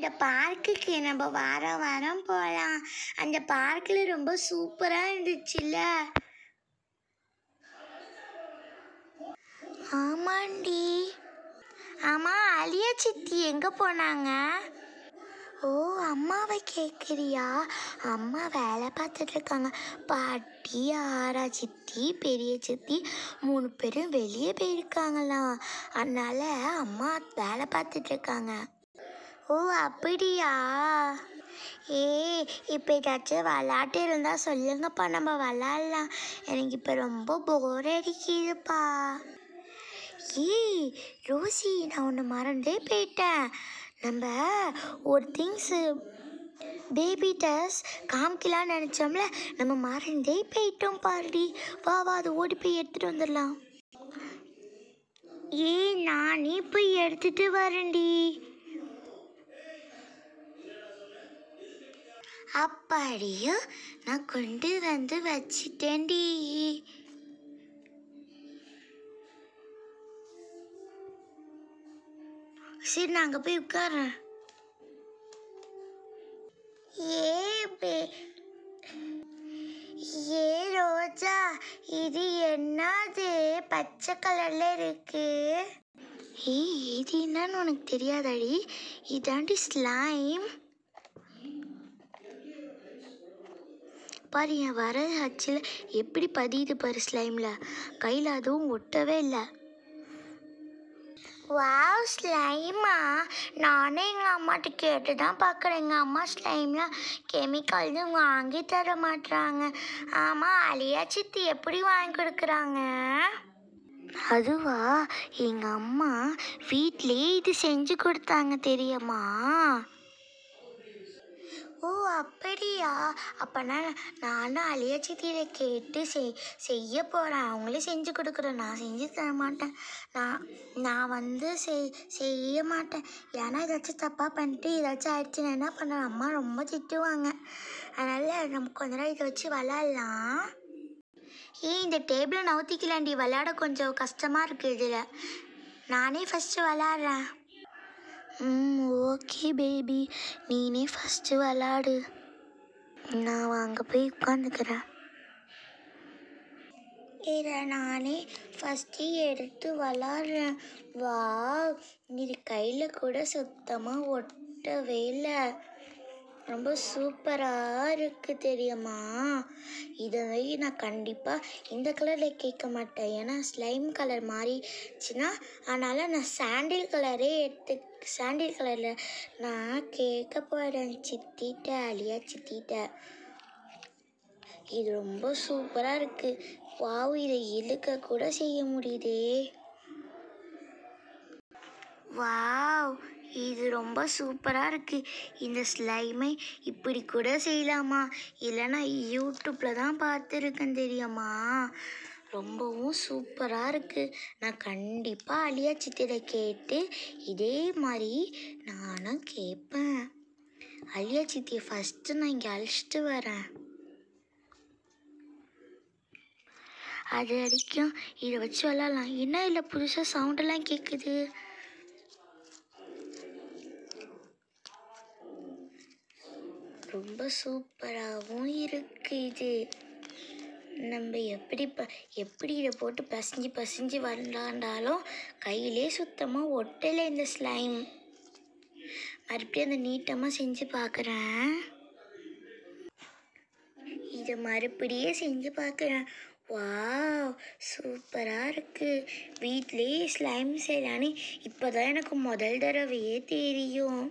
இந்த பார்க்குக்கு நம்ம வாரம் வாரம் போகலாம். அந்த பார்க்கில் ரொம்ப சூப்பராக இருந்துச்சுல்ல? ஆமாண்டி. ஆமாம், அலியா சித்தி எங்கே போனாங்க? ஓ, அம்மாவை கேட்குறியா? அம்மா வேலை பார்த்துட்டு இருக்காங்க. பாட்டி, ஆரா சித்தி, பெரிய சித்தி 3 பேரும் வெளியே போயிருக்காங்களாம். அதனால அம்மா வேலை பார்த்துட்டு இருக்காங்க. ஓ, அப்படியா? இப்போ ஏதாச்சும் விளாட்டு இருந்தால் சொல்லுங்கப்பா, நம்ம விளாட்லாம். எனக்கு இப்போ ரொம்ப போர் அடிக்குதுப்பா. ரோசி, நான் ஒன்று மறந்தே போயிட்டேன். நம்ம ஒரு திங்ஸு பேபி ட்ரெஸ் காமிக்கலான்னு நினச்சோம்ல, நம்ம மறந்தே போயிட்டோம் பாருடி. வா அது ஓடி போய் எடுத்துகிட்டு வந்துடலாம். நானே போய் எடுத்துகிட்டு வரேன்டி. அப்படியோ, நான் கொண்டு வந்து வச்சிட்டேன்டி. சரி, நான் அங்கே போய் உட்கார்றேன். ரோஜா, இது என்னது பச்சை கலர்ல இருக்கு? இது என்னன்னு உனக்கு தெரியாதாடி? இதாண்டி ஸ்லைம். பாரு, என் வர அச்சில் எப்படி பதியுது பாரு ஸ்லைமில். கையில் அதுவும் ஒட்டவே இல்லை. வாவ், ஸ்லைமா? நானே எங்கள் அம்மாட்ட கேட்டு தான் பார்க்குறேன். எங்கள் அம்மா ஸ்லைம்லாம் கெமிக்கல்னு வாங்கி தர மாட்டுறாங்க. ஆமாம், அலியா சித்தி எப்படி வாங்கி கொடுக்குறாங்க? அதுவா, எங்கள் அம்மா வீட்டிலே இது செஞ்சு கொடுத்தாங்க தெரியுமா? ஓ, அப்படியா? அப்போனா நானும் அலியா சித்தியில் கேட்டு செய்ய போகிறேன். அவங்களே செஞ்சு கொடுக்குறேன். நான் செஞ்சு தர மாட்டேன். நான் செய்ய மாட்டேன். ஏன்னா ஏதாச்சும் தப்பாக பண்ணிட்டு ஏதாச்சும் ஆயிடுச்சு, நான் என்ன பண்ணேன்? அம்மா ரொம்ப திட்டுவாங்க. அதனால் நம்ம கொஞ்ச நேரம் இதை வச்சு விளாட்லாம். இந்த டேபிளை நவுத்திக்கலாண்டி, விளையாட கொஞ்சம் கஷ்டமாக இருக்குது இதில். நானே ஃபஸ்ட்டு விளாட்றேன். ஓகே பேபி, நீனே ஃபஸ்ட்டு விளாடு. நான் அங்கே போய் உட்காந்துக்கிறேன். இதை நானே ஃபஸ்ட்டு எடுத்து விளாட்றேன். வா, இது கையில் கூட சுத்தமாக ஒட்டவே இல்லை. ரொம்ப சூப்பராக இருக்குது தெரியுமா? இதை நான் கண்டிப்பாக இந்த கலரில் கேட்க மாட்டேன். ஏன்னா ஸ்லைம் கலர் மாறிச்சுன்னா, அதனால் நான் சாண்டில் கலரில் நான் கேட்க போகிறேன் சித்திட்ட, அலியா சித்திட்ட. இது ரொம்ப சூப்பராக இருக்குது. வாவ், இதை இழுக்க கூட செய்ய முடியுதே. வாவ், இது ரொம்ப சூப்பராக இருக்குது. இந்த ஸ்லைமை இப்படி கூட செய்யலாமா? இல்லை, நான் யூடியூப்பில் தான் பார்த்துருக்கேன் தெரியுமா? ரொம்பவும் சூப்பராக இருக்குது. நான் கண்டிப்பாக அலியா சித்திரை கேட்டு இதே மாதிரி நானும் கேட்பேன். அலியா சித்தியை ஃபஸ்ட்டு நான் இங்கே அழைச்சிட்டு வரேன். அது வரைக்கும் இதை வச்சு விளாட்லாம். என்ன இல்லை, புதுசாக சவுண்டெல்லாம் கேட்குது. ரொம்ப சூப்பராகவும் இருக்குது இது. நம்ம எப்படி இதை போட்டு பசிஞ்சு விளாண்டாலும் கையிலே சுத்தமாக ஒட்டலை இந்த ஸ்லைம். மறுபடியும் அந்த நீட்டமாக செஞ்சு பார்க்குறேன். இதை மறுபடியே செஞ்சு பார்க்குறேன். வாவ், சூப்பராக இருக்குது. வீட்டிலேயே ஸ்லைம் செய்யலான்னு இப்போ தான் எனக்கு முதல் தடவையே தெரியும்.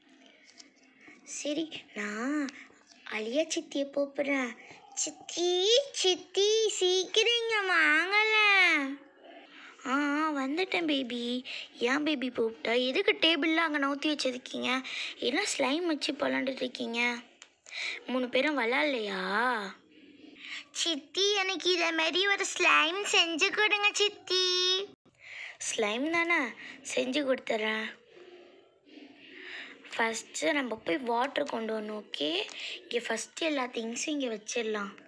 சரி, நான் அலியா சித்தியை கூப்பிட்றேன். சித்தி சீக்கிரம் இங்கே வாங்கல. வந்துட்டேன் பேபி. ஏன் பேபி கூப்பிட்டா? எதுக்கு டேபிளில் அங்கே நவுத்தி வச்சிருக்கீங்க? என்ன ஸ்லைம் வச்சு விளாண்டுட்டு இருக்கீங்க? 3 பேரும் விளாட்லையா? சித்தி, எனக்கு இதை மாதிரி ஒரு ஸ்லைம் செஞ்சு கொடுங்க சித்தி. ஸ்லைம் தானே, செஞ்சு கொடுத்துட்றேன். ஃபஸ்ட்டு நம்ம போய் வாட்டர் கொண்டு வரணும். ஓகே, இங்கே ஃபஸ்ட்டு எல்லா திங்ஸும் இங்கே வச்சிடலாம்.